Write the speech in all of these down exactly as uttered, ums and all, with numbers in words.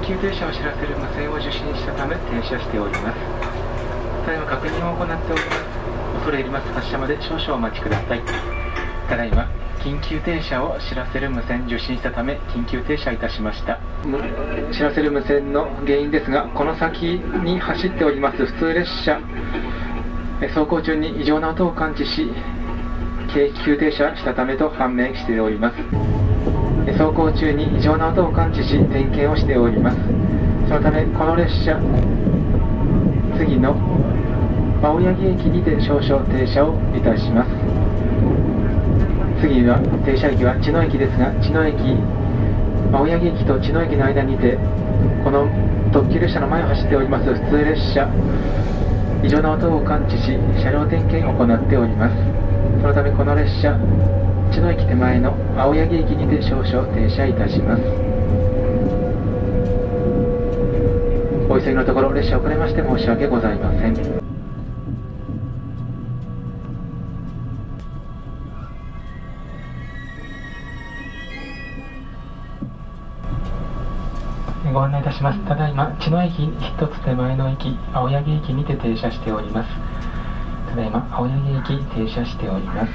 急停車を知らせる無線を受信したため停車しております。ただいま確認を行っております。恐れ入ります。発車まで少々お待ちください。ただいま緊急停車を知らせる無線受信したため緊急停車いたしました。知らせる無線の原因ですが、この先に走っております普通列車、走行中に異常な音を感知し緊急停車したためと判明しております。走行中に異常な音を感知し点検をしております。そのためこの列車、次の青柳駅にて少々停車をいたします。次は停車駅は茅野駅ですが、茅野駅、青柳駅と茅野駅の間にてこの特急列車の前を走っております普通列車、異常な音を感知し車両点検を行っております。そのためこの列車、茅野駅手前の青柳駅にて少々停車いたします。お急ぎのところ列車遅れまして申し訳ございません。ご案内いたします。ただいま茅野駅一つ手前の駅、青柳駅にて停車しております。ただいま青柳駅停車しております。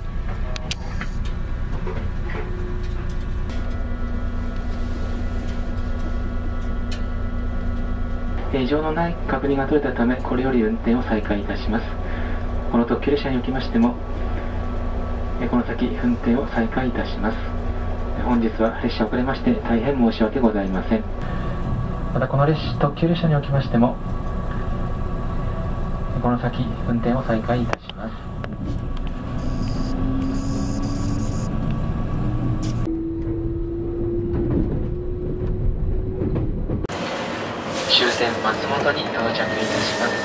異常のない確認が取れたためこれより運転を再開いたします。この特急列車におきましてもこの先運転を再開いたします。本日は列車遅れまして大変申し訳ございません。またこの列車特急列車におきましてもこの先運転を再開いたします。終点松本に到着いたします。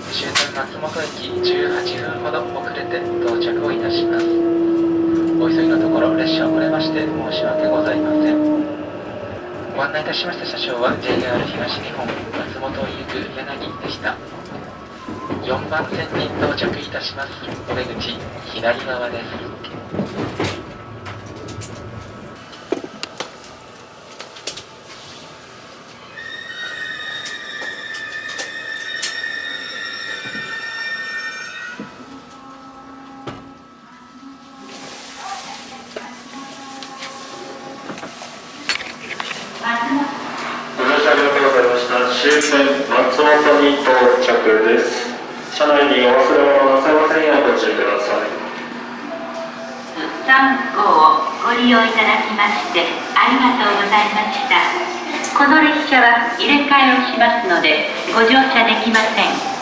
終点松本駅じゅうはっぷんほど遅れて到着をいたします。お急ぎのところ列車遅れまして申し訳ございません。ご案内いたしました車掌は ジェイアール 東日本松本行く柳でした。よんばん線に到着いたします。お出口左側です。 終点松本に到着です。車内にお忘れ物なさいませんようご注意ください。 さん号をご利用いただきましてありがとうございました。この列車は入れ替えをしますのでご乗車できません。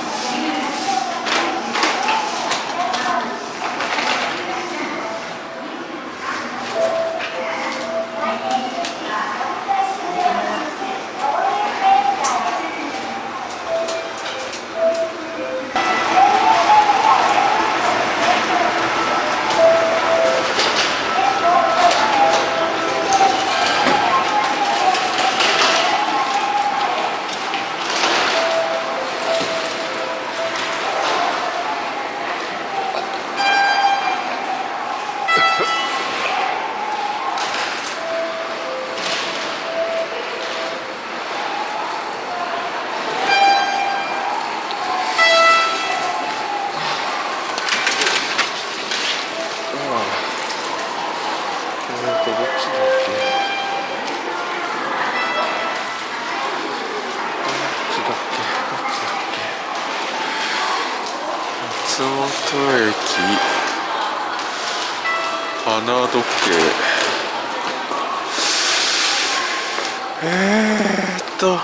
松本駅花時計、えーっとこ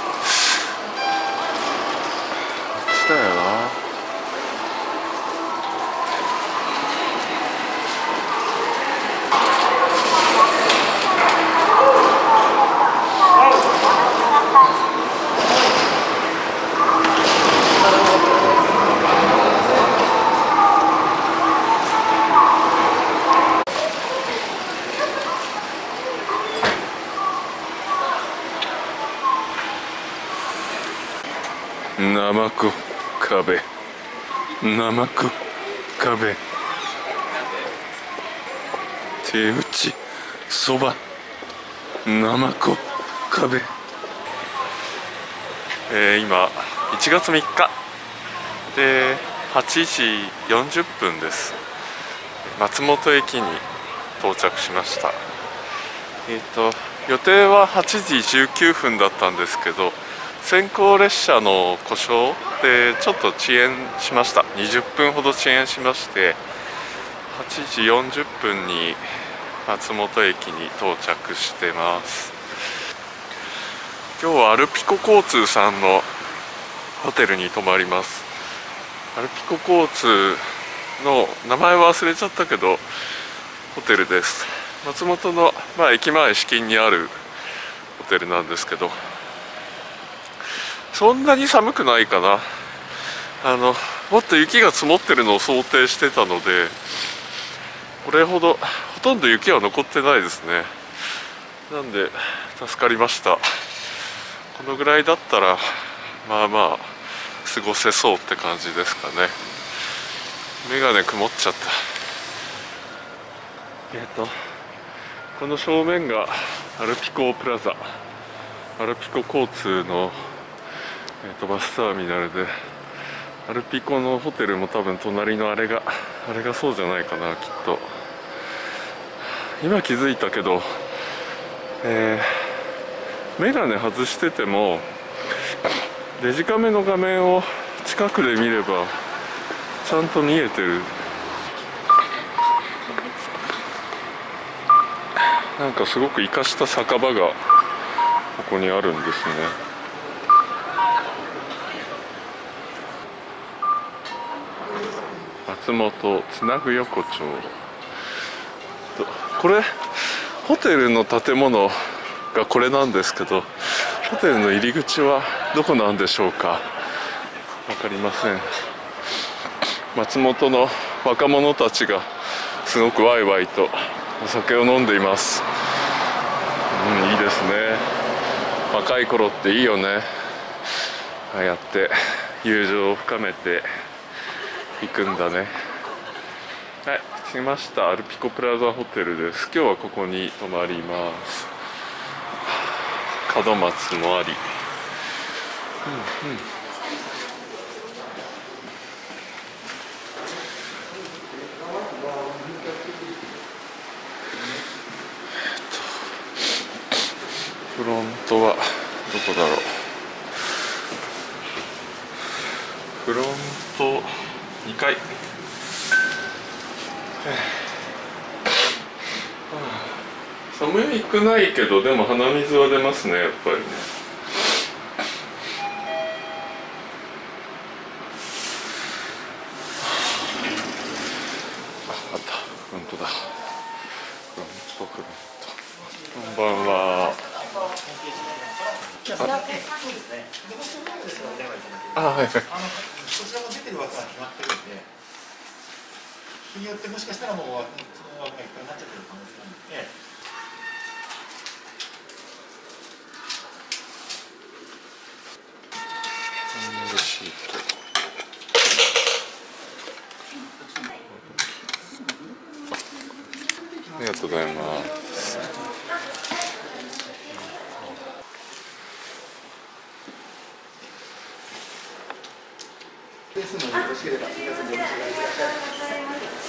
っちだよな。ナマコ壁、ナマコ壁、手打ちそば、ナマコ壁。 えー、今いちがつみっかではちじよんじゅっぷんです。松本駅に到着しました。えっと予定ははちじじゅうきゅうふんだったんですけど、先行列車の故障でちょっと遅延しました。にじゅっぷんほど遅延しまして、はちじよんじゅっぷんに松本駅に到着してます。今日はアルピコ交通さんのホテルに泊まります。アルピコ交通の名前は忘れちゃったけどホテルです。松本の、まあ、駅前至近にあるホテルなんですけど、そんなに寒くないかな。あのもっと雪が積もってるのを想定してたので、これほどほとんど雪は残ってないですね。なんで助かりました。このぐらいだったらまあまあ過ごせそうって感じですかね。メガネ曇っちゃった。えっとこの正面がアルピコプラザ、アルピコ交通の、えっとバスターミナルで、アルピコのホテルも多分隣のあれがあれがそうじゃないかな、きっと。今気づいたけど、えー、メガネ外しててもデジカメの画面を近くで見ればちゃんと見えてる。なんかすごく生かした酒場がここにあるんですね。松本つなぐ横丁。これホテルの建物がこれなんですけど、ホテルの入り口はどこなんでしょうか。わかりません。松本の若者たちがすごくワイワイとお酒を飲んでいます。うん、いいですね。若い頃っていいよね。ああやって友情を深めていくんだね。はい、着きました。アルピコプラザホテルです。今日はここに泊まります。門松もあり、うんうん、フロントはどこだろう。フロントにかい。寒いくないけど、でも鼻水は出ますね、やっぱりね。あ、あった、フロントだ。フロント、フロント。こんばんは。あ、はいはい。こちらも出てる枠は決まってるんで、日によってもしかしたらもうその枠がいっぱいになっちゃってる可能性なんで。 レシート。ありがとうございます。 ですので、よろしければお召し上がりください。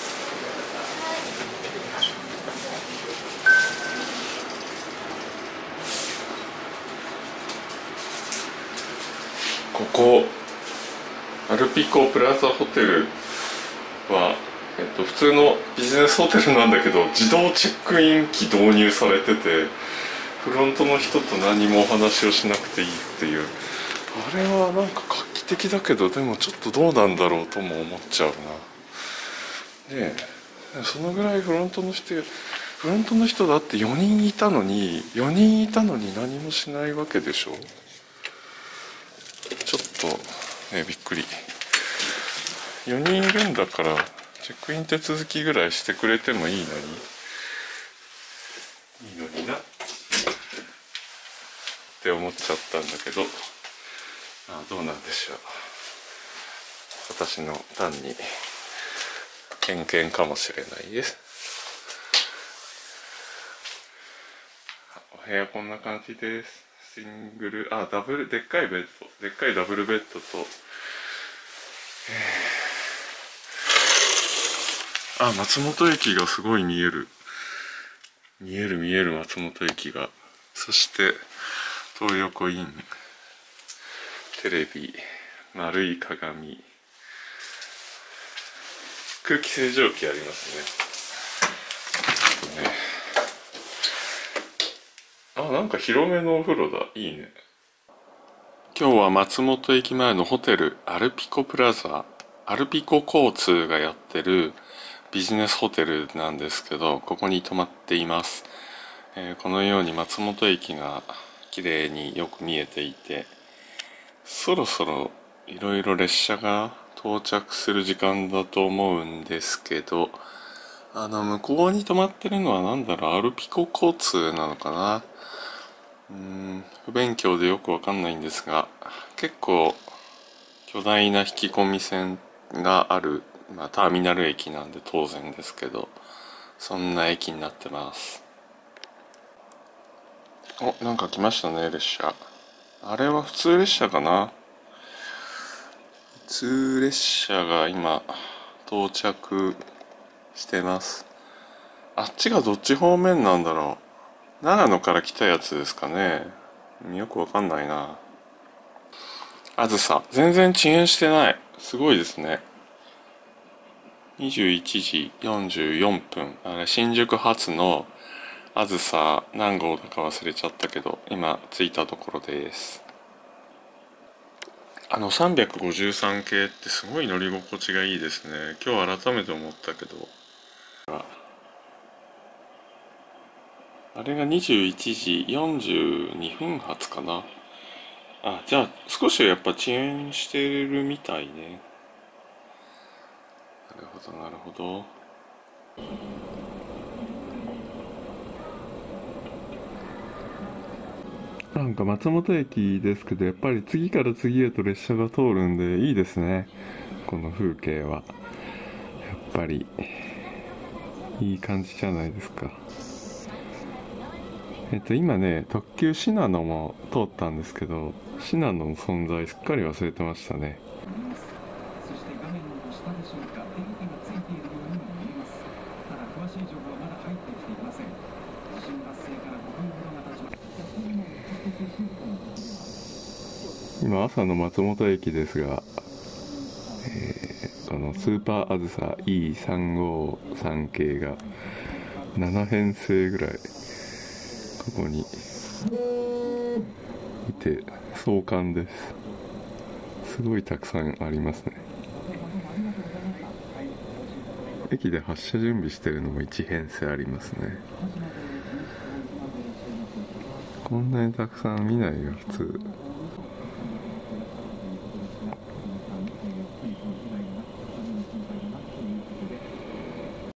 ここアルピコプラザホテルは、えっと、普通のビジネスホテルなんだけど、自動チェックイン機導入されてて、フロントの人と何もお話をしなくていいっていう。あれはなんか画期的だけど、でもちょっとどうなんだろうとも思っちゃうな。ねえ、そのぐらいフロントの人フロントの人だってよにんいたのによにんいたのに何もしないわけでしょ。ちょっとね、びっくり。よにんいるんだからチェックイン手続きぐらいしてくれてもいいのにいいのになって思っちゃったんだけど、あ、どうなんでしょう。私の単に偏見かもしれないです。お部屋こんな感じです。 シングル、あ、ダブル、でっかいベッド、でっかいダブルベッドと、あ、松本駅がすごい見える。見える見える松本駅が。そして、東横イン、テレビ、丸い鏡、空気清浄機ありますね。ね、あ、なんか広めのお風呂だ。いいね。今日は松本駅前のホテルアルピコプラザ、アルピコ交通がやってるビジネスホテルなんですけど、ここに泊まっています。えー、このように松本駅が綺麗によく見えていて、そろそろいろいろ列車が到着する時間だと思うんですけど、あの向こうに泊まってるのはなんだろう、アルピコ交通なのかな。うーん、不勉強でよくわかんないんですが、結構巨大な引き込み線がある、まあ、ターミナル駅なんで当然ですけど、そんな駅になってます。お、なんか来ましたね、列車。あれは普通列車かな。普通列車が今到着してます。あっちがどっち方面なんだろう。長野から来たやつですかね。よくわかんないな。あずさ、全然遅延してない。すごいですね。にじゅういちじよんじゅうよんぷん。あれ、新宿発のあずさ何号だか忘れちゃったけど、今着いたところです。あのさんびゃくごじゅうさん系ってすごい乗り心地がいいですね。今日改めて思ったけど。あれがにじゅういちじよんじゅうにふん発かな。あ、じゃあ少しやっぱ遅延してるみたいね。なるほどなるほど。なんか松本駅ですけど、やっぱり次から次へと列車が通るんでいいですね、この風景は。やっぱりいい感じじゃないですか。えっと今ね、特急信濃も通ったんですけど、信濃の存在すっかり忘れてましたね。 そして画面の下でしょうか、電気がついているようにも見えます。ただ詳しい情報はまだ入ってきていません。地震発生からごふんほどが経ちました。 今朝の松本駅ですが、えー、このスーパーあずさ イーさんごさん 系がななへんせいぐらいここにいて壮観です。すごいたくさんありますね。駅で発車準備してるのもいちへんせいありますね。こんなにたくさん見ないよ普通。